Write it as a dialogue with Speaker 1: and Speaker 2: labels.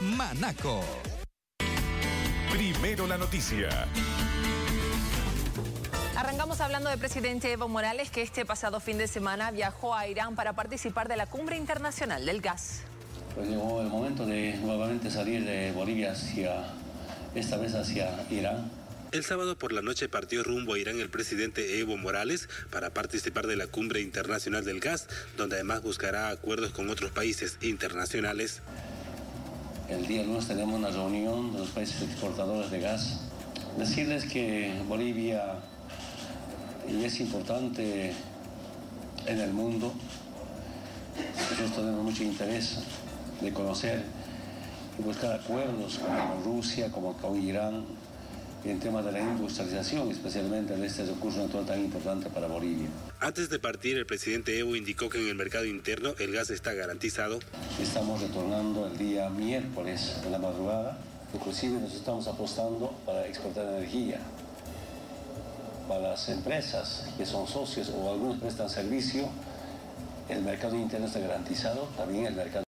Speaker 1: Manaco.
Speaker 2: Primero la noticia.
Speaker 3: Arrancamos hablando del presidente Evo Morales, que este pasado fin de semana viajó a Irán para participar de la Cumbre Internacional del Gas.
Speaker 4: Pues llegó el momento de nuevamente salir de Bolivia esta vez hacia Irán.
Speaker 5: El sábado por la noche partió rumbo a Irán el presidente Evo Morales para participar de la Cumbre Internacional del Gas, donde además buscará acuerdos con otros países internacionales.
Speaker 4: El día lunes tenemos una reunión de los países exportadores de gas. Decirles que Bolivia es importante en el mundo. Nosotros tenemos mucho interés de conocer y buscar acuerdos con Rusia, como con Irán, en temas de la industrialización, especialmente de este recurso natural tan importante para Bolivia.
Speaker 5: Antes de partir, el presidente Evo indicó que en el mercado interno el gas está garantizado.
Speaker 4: Estamos retornando el día miércoles en la madrugada. Inclusive nos estamos apostando para exportar energía. Para las empresas que son socios o algunos prestan servicio, el mercado interno está garantizado, también el mercado